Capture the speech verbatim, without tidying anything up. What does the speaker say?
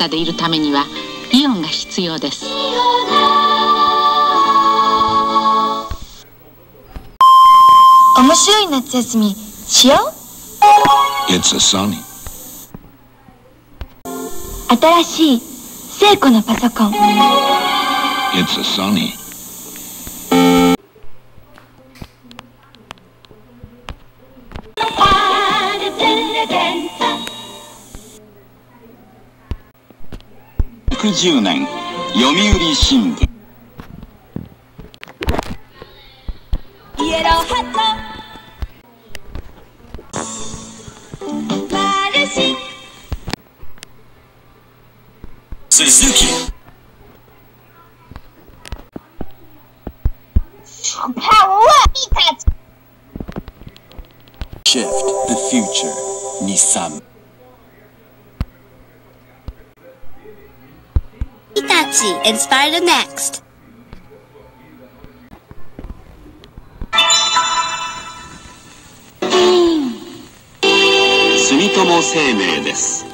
姿でいるためにはイオンが必要です。 面白い夏休みしよう。 It's a Sony. 新しい聖子のパソコン。 It's a Sony. ひゃくじゅうねん読売新聞。 イエローハットマルシン Suzuki. Shift the future. Nissan. Hitachi, inspire the next. 住友生命です。